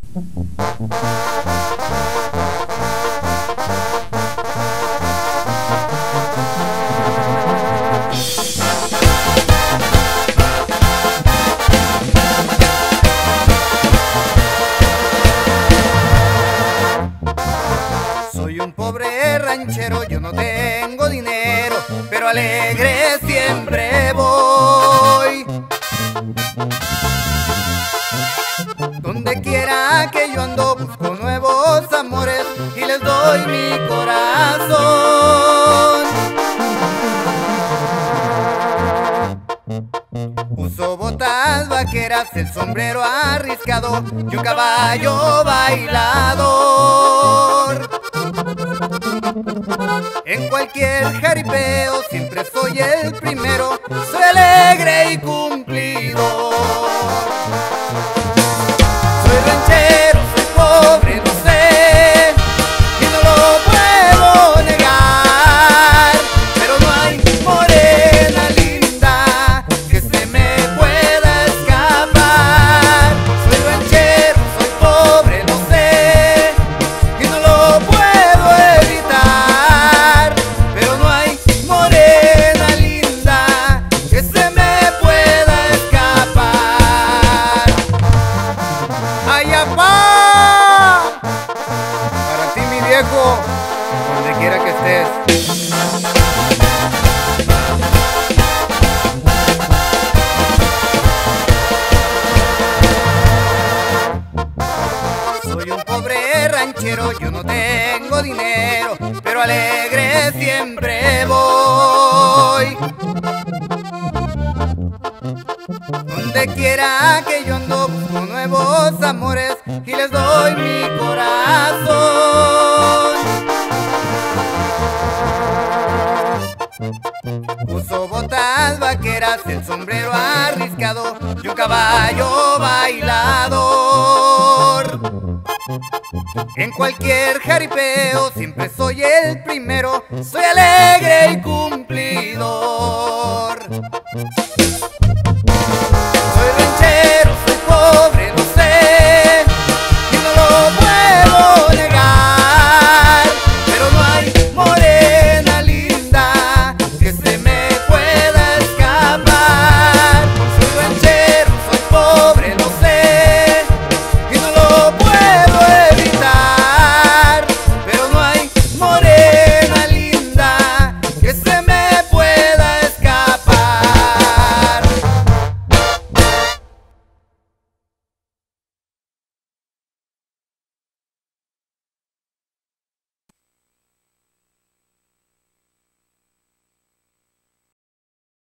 Soy un pobre ranchero, yo no tengo dinero, pero alegre siempre voy. Donde quiera que yo ando busco nuevos amores y les doy mi corazón. Uso botas vaqueras, el sombrero arriscado y un caballo bailador. En cualquier jaripeo siempre soy el primero, soy alegre y cumplidor. Soy ranchero, soy pobre, lo sé, y no lo puedo negar, pero no hay morena linda que se me pueda escapar. Soy ranchero, soy pobre, lo sé, y no lo puedo evitar, pero no hay morena linda que se me pueda escapar. ¡Ay, apá! Para ti, mi viejo, donde quiera que estés. Soy un pobre ranchero, yo no tengo dinero, pero alegre siempre voy. Donde quiera que yo ando busco nuevos amores y les doy mi corazón. Uso botas vaqueras, el sombrero arriscado y un caballo bailador. En cualquier jaripeo siempre soy el primero, soy alegre y cumplidor.